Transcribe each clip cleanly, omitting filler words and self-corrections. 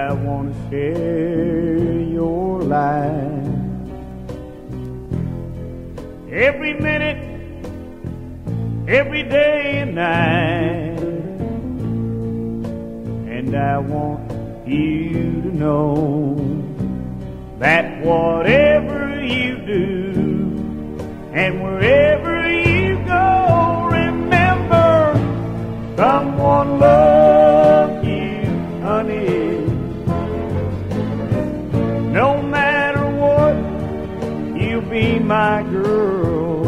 I want to share your life. Every minute, every day and night. And I want you to know that whatever you do and wherever you go, remember someone loves you, honey. No matter what, you'll be my girl.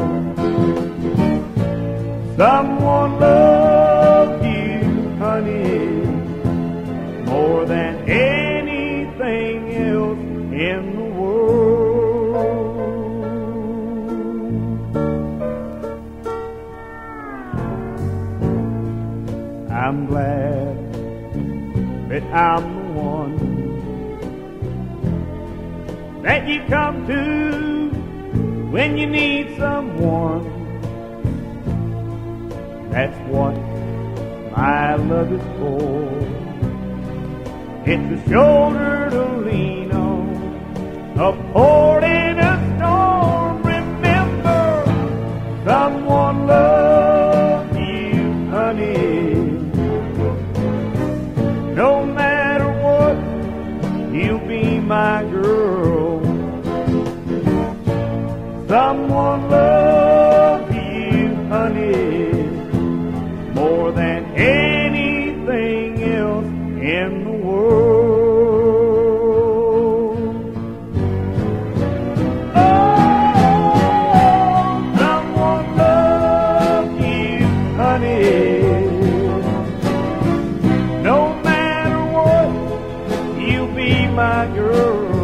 Someone loves you, honey, more than anything else in the world. I'm glad that I'm the one that you come to when you need someone. That's what my love is for. It's a shoulder to lean on, a port in a storm. Remember, someone loves you, honey. No matter what, you'll be my girl. Someone loves you, honey, more than anything else in the world. Oh, someone loves you, honey. No matter what, you'll be my girl.